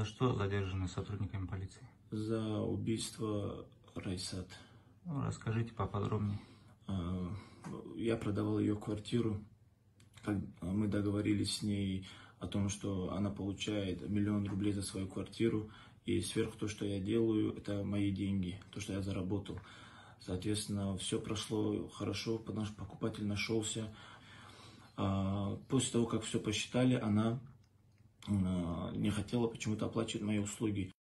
За что задержаны сотрудниками полиции? За убийство Райсат. Ну, расскажите поподробнее. Я продавал ее квартиру. Мы договорились с ней о том, что она получает 1 000 000 рублей за свою квартиру. И сверху то, что я делаю, это мои деньги, то, что я заработал. Соответственно, все прошло хорошо, наш покупатель нашелся. После того, как все посчитали, она не хотела почему-то оплачивать мои услуги.